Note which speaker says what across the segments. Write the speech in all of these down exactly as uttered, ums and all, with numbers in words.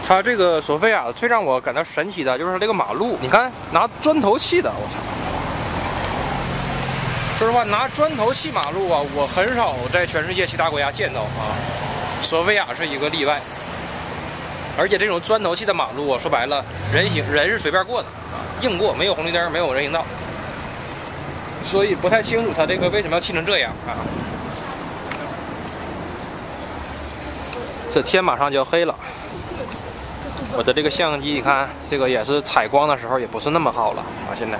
Speaker 1: 它这个索菲亚最让我感到神奇的就是它这个马路，你看拿砖头砌的，我操！说实话，拿砖头砌马路啊，我很少在全世界其他国家见到啊。索菲亚是一个例外，而且这种砖头砌的马路啊，说白了，人行人是随便过的啊，硬过，没有红绿灯，没有人行道，所以不太清楚它这个为什么要砌成这样啊。这天马上就要黑了。 我的这个相机，你看这个也是采光的时候也不是那么好了啊！现在，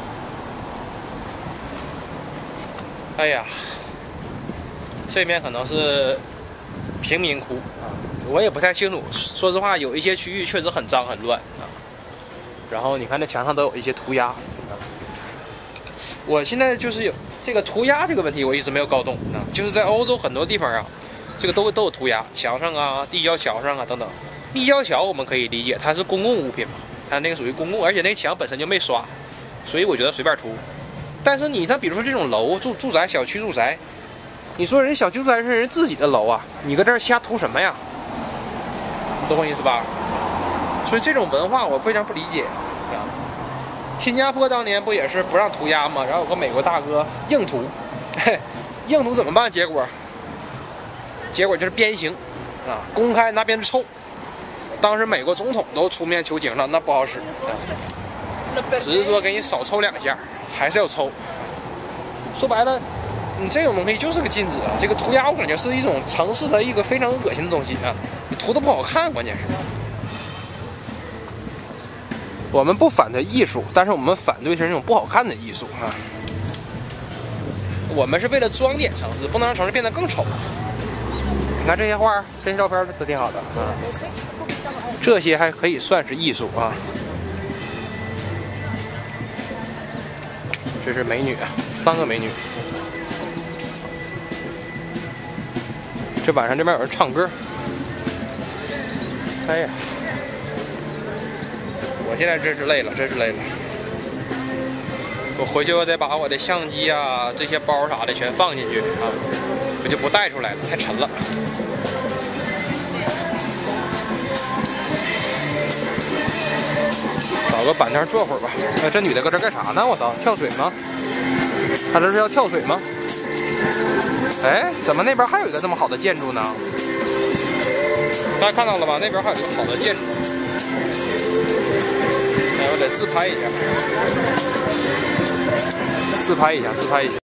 Speaker 1: 哎呀，这边可能是贫民窟啊，我也不太清楚。说实话，有一些区域确实很脏很乱啊。然后你看这墙上都有一些涂鸦啊。我现在就是有这个涂鸦这个问题，我一直没有搞懂啊。就是在欧洲很多地方啊，这个都都有涂鸦，墙上啊、立交桥上啊等等。 立交桥我们可以理解，它是公共物品嘛，它那个属于公共，而且那墙本身就没刷，所以我觉得随便涂。但是你像比如说这种楼住住宅、小区住宅，你说人小区住宅是人自己的楼啊，你搁这儿瞎涂什么呀？你懂我意思吧？所以这种文化我非常不理解啊。新加坡当年不也是不让涂鸦吗？然后有个美国大哥硬涂，嘿，硬涂怎么办？结果，结果就是鞭刑啊，公开拿鞭子抽。 当时美国总统都出面求情了，那不好使，啊、只是说给你少抽两下，还是要抽。说白了，你这种东西就是个禁止啊。这个涂鸦我感觉是一种城市的一个非常恶心的东西啊，你涂的不好看，关键是。我们不反对艺术，但是我们反对是那种不好看的艺术啊。我们是为了装点城市，不能让城市变得更丑。你看这些画，这些照片都挺好的啊。 这些还可以算是艺术啊！这是美女，三个美女。这晚上这边有人唱歌。哎呀，我现在真是累了，真是累了。我回去我得把我的相机啊、这些包啥的全放进去啊，我就不带出来了，太沉了。 找个板凳坐会儿吧。哎，这女的搁这干啥呢？我操，跳水吗？她这是要跳水吗？哎，怎么那边还有一个这么好的建筑呢？大家看到了吧？那边还有一个好的建筑。哎，我得自拍一下，自拍一下，自拍一下。